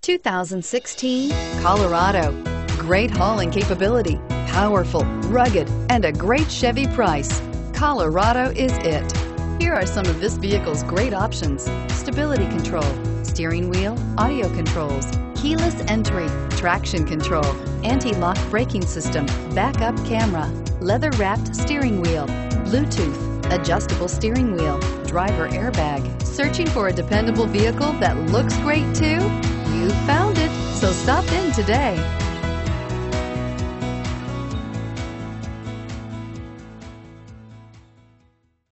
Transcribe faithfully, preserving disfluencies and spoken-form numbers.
two thousand sixteen Colorado. Great hauling capability, powerful, rugged, and a great Chevy price. Colorado is it. Here are some of this vehicle's great options: stability control, steering wheel audio controls, keyless entry, traction control, anti-lock braking system, backup camera, leather-wrapped steering wheel, Bluetooth, adjustable steering wheel, driver airbag. Searching for a dependable vehicle that looks great too? You found it, so stop in today.